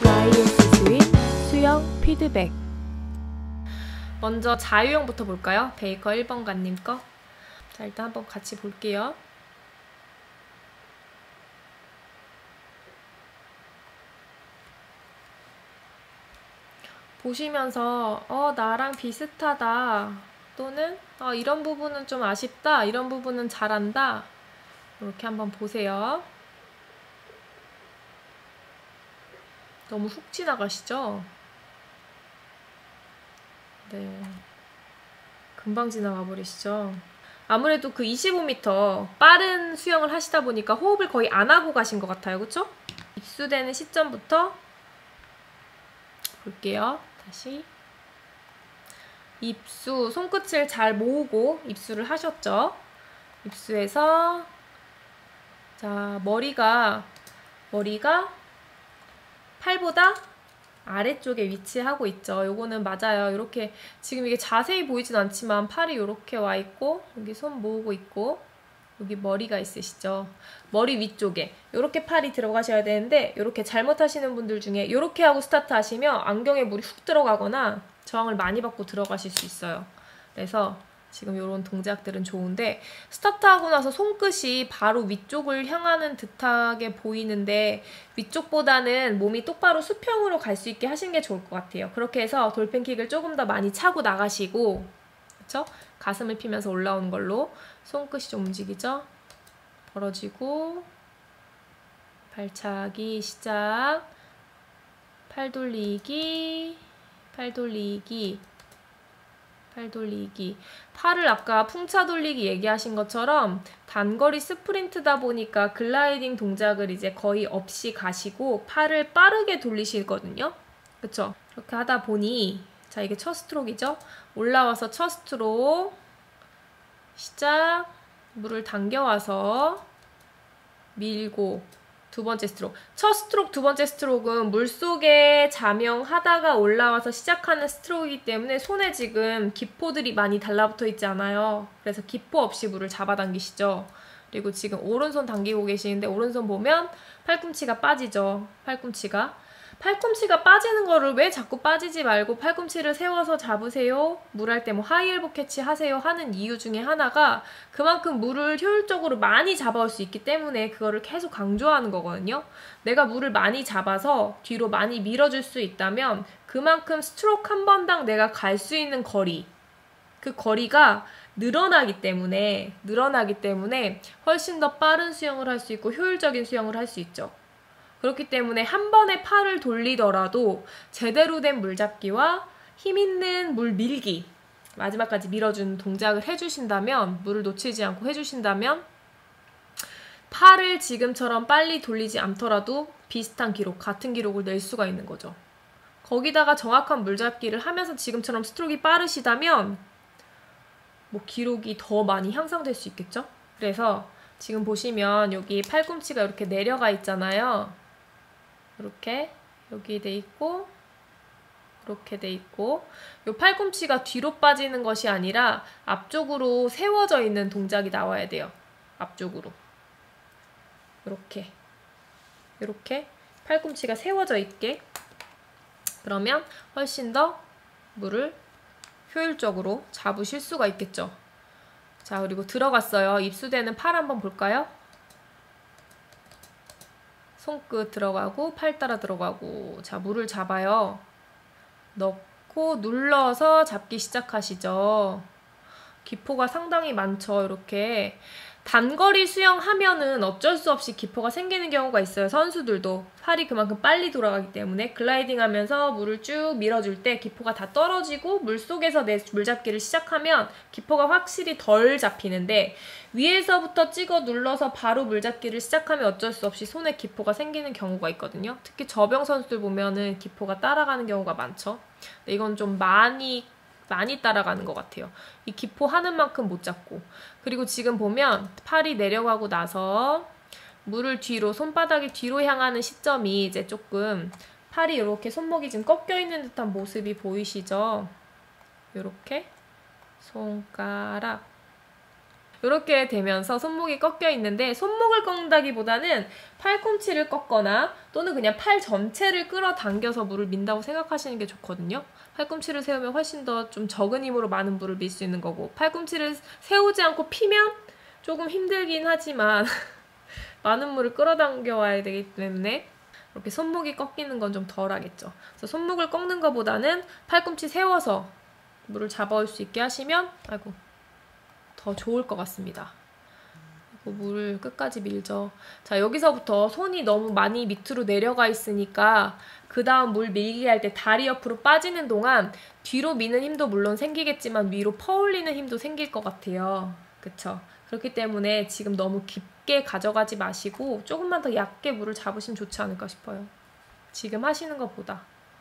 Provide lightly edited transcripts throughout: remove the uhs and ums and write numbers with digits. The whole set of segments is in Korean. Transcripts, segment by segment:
YS 스윗 수영 피드백. 먼저 자유형부터 볼까요? 베이커 1번가님 거. 자, 일단 한번 같이 볼게요. 보시면서 나랑 비슷하다, 또는 이런 부분은 좀 아쉽다, 이런 부분은 잘한다, 이렇게 한번 보세요. 너무 훅 지나가시죠? 네, 금방 지나가 버리시죠? 아무래도 그 25m 빠른 수영을 하시다 보니까 호흡을 거의 안 하고 가신 것 같아요. 그쵸? 입수되는 시점부터 볼게요. 다시 입수, 손끝을 잘 모으고 입수를 하셨죠? 입수해서 자, 머리가 팔보다 아래쪽에 위치하고 있죠. 요거는 맞아요. 이렇게 지금 이게 자세히 보이진 않지만 팔이 이렇게 와 있고, 여기 손 모으고 있고, 여기 머리가 있으시죠. 머리 위쪽에 이렇게 팔이 들어가셔야 되는데, 이렇게 잘못하시는 분들 중에 이렇게 하고 스타트 하시면 안경에 물이 훅 들어가거나 저항을 많이 받고 들어가실 수 있어요. 그래서 지금 이런 동작들은 좋은데, 스타트하고 나서 손끝이 바로 위쪽을 향하는 듯하게 보이는데 위쪽보다는 몸이 똑바로 수평으로 갈 수 있게 하시는 게 좋을 것 같아요. 그렇게 해서 돌핀킥을 조금 더 많이 차고 나가시고, 그쵸? 가슴을 피면서 올라오는 걸로 손끝이 좀 움직이죠? 벌어지고 발차기 시작, 팔 돌리기, 팔 돌리기, 팔 돌리기. 팔을 아까 풍차 돌리기 얘기하신 것처럼 단거리 스프린트다 보니까 글라이딩 동작을 이제 거의 없이 가시고 팔을 빠르게 돌리시거든요. 그쵸? 이렇게 하다 보니, 자, 이게 첫 스트로크이죠? 올라와서 첫 스트로크 시작, 물을 당겨와서 밀고 두 번째 스트로크. 첫 스트로크, 두 번째 스트로크는 물속에 자명하다가 올라와서 시작하는 스트로크이기 때문에 손에 지금 기포들이 많이 달라붙어 있지 않아요. 그래서 기포 없이 물을 잡아당기시죠. 그리고 지금 오른손 당기고 계시는데, 오른손 보면 팔꿈치가 빠지죠. 팔꿈치가 빠지는 거를 왜 자꾸 빠지지 말고 팔꿈치를 세워서 잡으세요? 물할 때 뭐 하이엘보 캐치 하세요 하는 이유 중에 하나가 그만큼 물을 효율적으로 많이 잡아올 수 있기 때문에 그거를 계속 강조하는 거거든요. 내가 물을 많이 잡아서 뒤로 많이 밀어줄 수 있다면 그만큼 스트로크 한 번당 내가 갈 수 있는 거리, 그 거리가 늘어나기 때문에 훨씬 더 빠른 수영을 할 수 있고 효율적인 수영을 할 수 있죠. 그렇기 때문에 한 번에 팔을 돌리더라도 제대로 된 물잡기와 힘있는 물 밀기, 마지막까지 밀어주는 동작을 해주신다면, 물을 놓치지 않고 해주신다면 팔을 지금처럼 빨리 돌리지 않더라도 비슷한 기록, 같은 기록을 낼 수가 있는 거죠. 거기다가 정확한 물잡기를 하면서 지금처럼 스트로크가 빠르시다면 뭐 기록이 더 많이 향상될 수 있겠죠? 그래서 지금 보시면 여기 팔꿈치가 이렇게 내려가 있잖아요. 이렇게 여기 돼 있고 이렇게 돼 있고, 이 팔꿈치가 뒤로 빠지는 것이 아니라 앞쪽으로 세워져 있는 동작이 나와야 돼요. 앞쪽으로 이렇게 팔꿈치가 세워져 있게. 그러면 훨씬 더 물을 효율적으로 잡으실 수가 있겠죠. 자, 그리고 들어갔어요. 입수되는 팔 한번 볼까요? 손끝 들어가고 팔 따라 들어가고. 자, 물을 잡아요. 넣고 눌러서 잡기 시작하시죠. 기포가 상당히 많죠. 이렇게 단거리 수영하면은 어쩔 수 없이 기포가 생기는 경우가 있어요. 선수들도 팔이 그만큼 빨리 돌아가기 때문에 글라이딩 하면서 물을 쭉 밀어줄 때 기포가 다 떨어지고 물속에서 내 물잡기를 시작하면 기포가 확실히 덜 잡히는데, 위에서부터 찍어 눌러서 바로 물잡기를 시작하면 어쩔 수 없이 손에 기포가 생기는 경우가 있거든요. 특히 저병 선수들 보면은 기포가 따라가는 경우가 많죠. 근데 이건 좀 많이 따라가는 것 같아요. 이 기포 하는 만큼 못 잡고. 그리고 지금 보면 팔이 내려가고 나서 물을 뒤로, 손바닥이 뒤로 향하는 시점이 이제 조금 팔이 이렇게 손목이 지금 꺾여 있는 듯한 모습이 보이시죠? 이렇게 손가락, 이렇게 되면서 손목이 꺾여 있는데 손목을 꺾는다기보다는 팔꿈치를 꺾거나 또는 그냥 팔 전체를 끌어당겨서 물을 민다고 생각하시는 게 좋거든요. 팔꿈치를 세우면 훨씬 더 좀 적은 힘으로 많은 물을 밀 수 있는 거고 팔꿈치를 세우지 않고 피면 조금 힘들긴 하지만 많은 물을 끌어당겨 와야 되기 때문에 이렇게 손목이 꺾이는 건 좀 덜 하겠죠. 그래서 손목을 꺾는 것보다는 팔꿈치 세워서 물을 잡아올 수 있게 하시면 더 좋을 것 같습니다. 물을 끝까지 밀죠. 자, 여기서부터 손이 너무 많이 밑으로 내려가 있으니까 그 다음 물 밀기 할 때 다리 옆으로 빠지는 동안 뒤로 미는 힘도 물론 생기겠지만 위로 퍼올리는 힘도 생길 것 같아요. 그쵸? 그렇기 때문에 지금 너무 깊게 가져가지 마시고 조금만 더 얕게 물을 잡으시면 좋지 않을까 싶어요. 지금 하시는 것보다.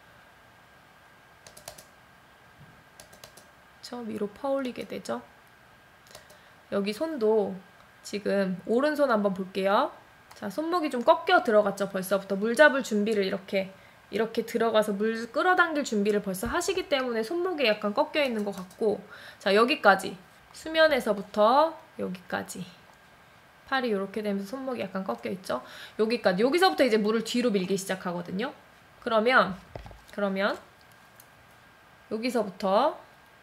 위로 퍼올리게 되죠. 여기 손도 지금 오른손 한번 볼게요. 자, 손목이 좀 꺾여 들어갔죠. 벌써부터 물 잡을 준비를 이렇게 들어가서 물 끌어당길 준비를 벌써 하시기 때문에 손목이 약간 꺾여 있는 것 같고, 자, 여기까지 수면에서부터 여기까지 팔이 이렇게 되면서 손목이 약간 꺾여 있죠. 여기까지, 여기서부터 이제 물을 뒤로 밀기 시작하거든요. 그러면 여기서부터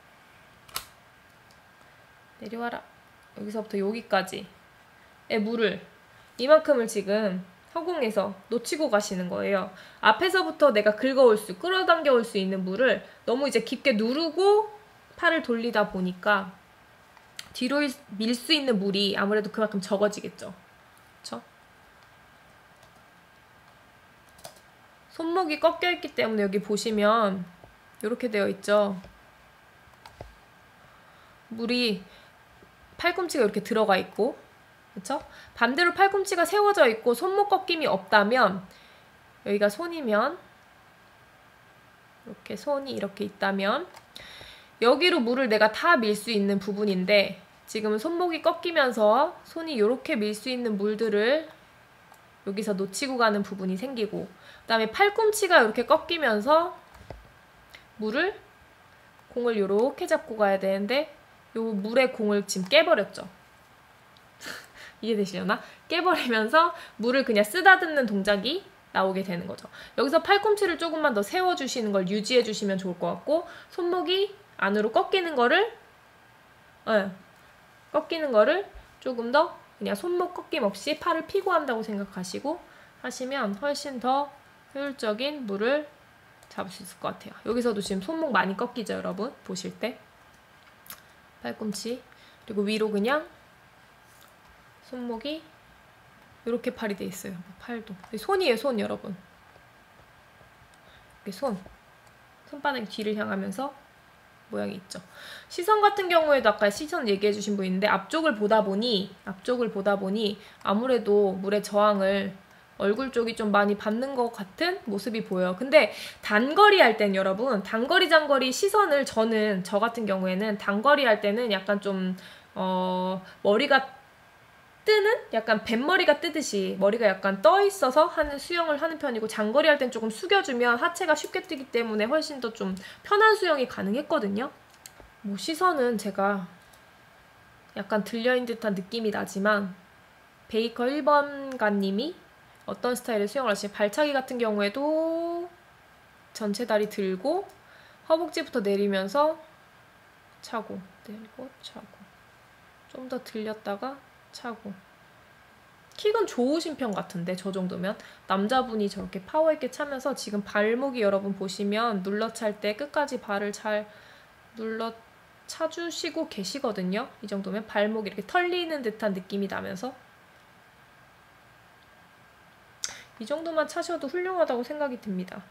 내려와라. 여기서부터 여기까지의 물을 이만큼을 지금 허공에서 놓치고 가시는 거예요. 앞에서부터 내가 끌어당겨 올 수 있는 물을 너무 이제 깊게 누르고 팔을 돌리다 보니까 뒤로 밀 수 있는 물이 아무래도 그만큼 적어지겠죠. 그쵸? 손목이 꺾여 있기 때문에 여기 보시면 이렇게 되어 있죠. 물이 팔꿈치가 이렇게 들어가 있고, 그쵸? 반대로 팔꿈치가 세워져 있고 손목 꺾임이 없다면, 여기가 손이면 이렇게 손이 이렇게 있다면 여기로 물을 내가 다 밀 수 있는 부분인데 지금은 손목이 꺾이면서 손이 이렇게 밀 수 있는 물들을 여기서 놓치고 가는 부분이 생기고, 그 다음에 팔꿈치가 이렇게 꺾이면서 공을 이렇게 잡고 가야 되는데 요 물의 공을 지금 깨버렸죠. 이해되시려나? 깨버리면서 물을 그냥 쓰다듬는 동작이 나오게 되는 거죠. 여기서 팔꿈치를 조금만 더 세워주시는 걸 유지해주시면 좋을 것 같고, 손목이 안으로 꺾이는 거를 조금 더 그냥 손목 꺾임 없이 팔을 피고 한다고 생각하시고 하시면 훨씬 더 효율적인 물을 잡을 수 있을 것 같아요. 여기서도 지금 손목 많이 꺾이죠, 여러분? 보실 때. 팔꿈치, 그리고 위로 그냥 손목이 이렇게 팔이 돼 있어요. 팔도. 손이에요, 손, 여러분. 이렇게 손바닥이 뒤를 향하면서 모양이 있죠. 시선 같은 경우에도 아까 시선 얘기해 주신 분 있는데 앞쪽을 보다 보니 아무래도 물의 저항을 얼굴 쪽이 좀 많이 받는 것 같은 모습이 보여요. 근데 단거리 할 땐 여러분, 단거리 장거리 시선을 저 같은 경우에는 단거리 할 때는 약간 좀 머리가 뜨는? 약간 뱃머리가 뜨듯이 머리가 약간 떠 있어서 수영을 하는 편이고, 장거리 할 땐 조금 숙여주면 하체가 쉽게 뜨기 때문에 훨씬 더 좀 편한 수영이 가능했거든요. 시선은 제가 약간 들려있는 듯한 느낌이 나지만 베이커 1번가님이 어떤 스타일의 수영을 하시냐면 발차기 같은 경우에도 전체 다리 들고 허벅지부터 내리면서 차고 내리고 차고 좀 더 들렸다가 차고. 킥은 좋으신 편 같은데, 저 정도면 남자분이 저렇게 파워 있게 차면서 지금 발목이 여러분 보시면 눌러 찰 때 끝까지 발을 잘 눌러 차주시고 계시거든요. 이 정도면 발목이 이렇게 털리는 듯한 느낌이 나면서 이 정도만 차셔도 훌륭하다고 생각이 듭니다.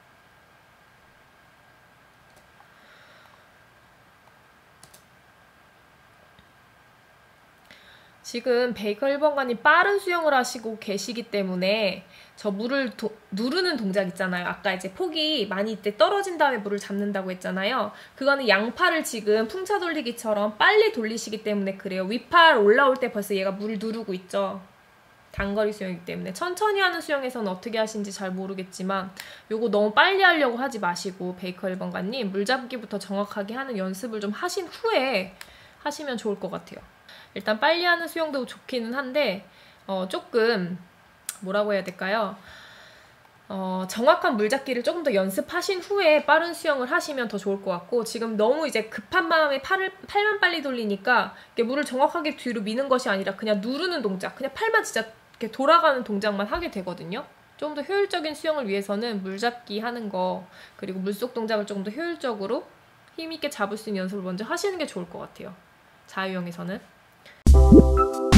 지금 베이커 1번가님 빠른 수영을 하시고 계시기 때문에 저 물을 누르는 동작 있잖아요. 아까 이제 폭이 많이 이때 떨어진 다음에 물을 잡는다고 했잖아요. 그거는 양팔을 지금 풍차 돌리기처럼 빨리 돌리시기 때문에 그래요. 윗팔 올라올 때 벌써 얘가 물을 누르고 있죠. 단거리 수영이기 때문에. 천천히 하는 수영에서는 어떻게 하시는지 잘 모르겠지만 요거 너무 빨리 하려고 하지 마시고 베이커 1번가님 물 잡기부터 정확하게 하는 연습을 좀 하신 후에 하시면 좋을 것 같아요. 일단 빨리 하는 수영도 좋기는 한데 조금 뭐라고 해야 될까요? 정확한 물잡기를 조금 더 연습하신 후에 빠른 수영을 하시면 더 좋을 것 같고, 지금 너무 이제 급한 마음에 팔만 빨리 돌리니까 물을 정확하게 뒤로 미는 것이 아니라 그냥 누르는 동작, 그냥 팔만 진짜 이렇게 돌아가는 동작만 하게 되거든요. 좀 더 효율적인 수영을 위해서는 물잡기 하는 거, 그리고 물속 동작을 조금 더 효율적으로 힘있게 잡을 수 있는 연습을 먼저 하시는 게 좋을 것 같아요. 자유형에서는.